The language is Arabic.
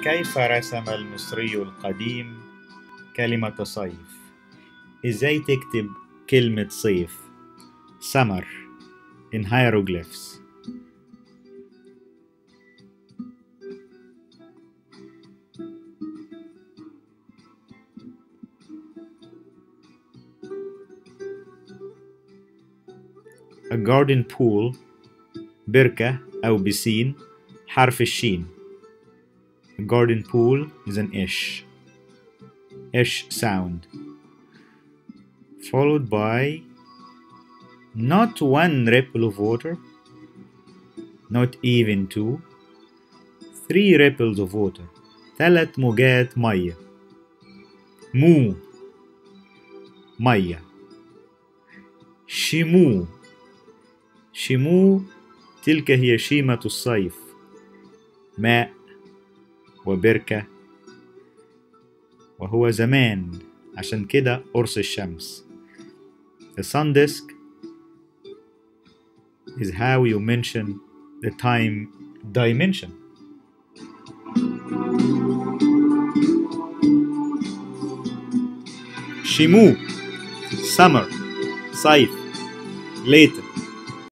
كيف رسم المصري القديم كلمة صيف؟ إزاي تكتب كلمة صيف؟ summer in hieroglyphs. A garden pool بركة أو بسين حرف الشين. A garden pool is an ish sound, followed by not one ripple of water, not even two, 3 ripples of water, 3 موجات مية. مو مية. شمو تلك هي شيمة الصيف، ماء وبركة، وهو زمان، عشان كده قرص الشمس. The sun disk is how you mention the time dimension. شمو summer صيف later